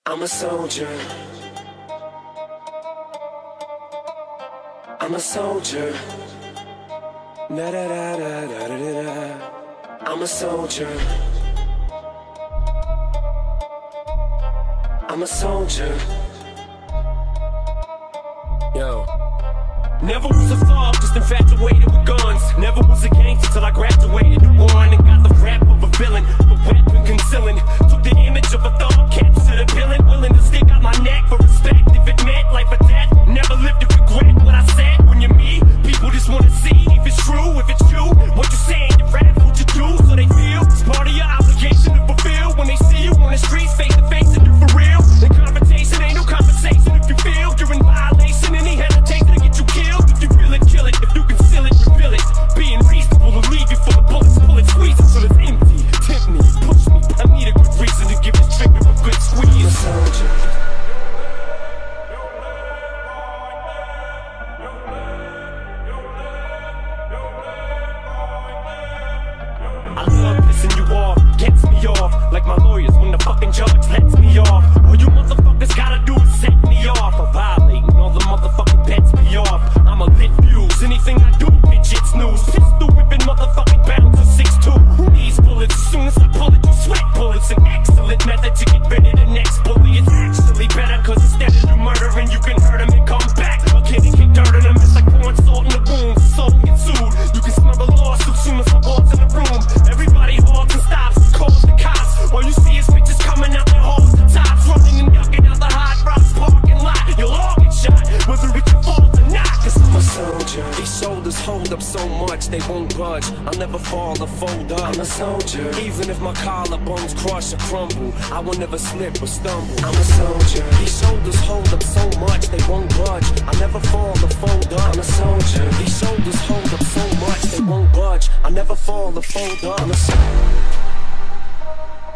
I'm a soldier. I'm a soldier. Da da da da da da da. I'm a soldier. I'm a soldier. Yo. Never was a thug, just infatuated with guns. Never was a gangster till I graduated to one and got the rap of a villain, a weapon concealing. Took the image of a thug, captured a villain, willing to stick out my neck for respect if it meant life or death. Never lived to regret what I said. When you're me, people just wanna see if it's true, if it's you. What you saying, you rap, what you do, so they feel it's part of your obligation to fulfill. When they see you on the streets, face to face, and you for real. The confrontation ain't no conversation if you feel you're in violation. Any hesitation to get you killed. If you feel it, kill it. If you conceal it, reveal it. Being reasonable to leave you for the bullets, pull it, squeeze it till it's empty. Tempt me, push me. I need a good reason to give this trigger a good squeeze. I'm a soldier. I love pissing you off, gets me off. Like my lawyers when the fucking judge lets me off. All you motherfuckers gotta do is set me off. I'm violating all the motherfucking bets me off. I'm a lit fuse, anything I do, bitch, it's news. Pistol whipping motherfucking bouncer 6'2". Who needs bullets? As soon as I pull it, you sweat bullets. An excellent method to get rid of the next bully. It's actually better, cause instead of you murdering, you can hurt him and come back. A kid and kick dirt in him, it's like pouring salt in the wound. So get sued, you can smell the lawsuit soon as I walk in the room. Everybody halts and stops, calls the cops. All you see is bitches coming out their holes, the tops, running and ducking out the hot rocks parking lot. You'll all get shot, whether it's your fault or not. Cause I'm a soldier. These shoulders hold up so much they won't budge. I'll never fall or fold up. I'm a soldier. Even if my collarbones crush or crumble, I will never slip or stumble. I'm a soldier. These shoulders hold up so much they won't budge. I'll never fall or fold up. I'm a soldier. These shoulders hold up so much they won't budge. I'll never fall or fold up. I'm a soldier.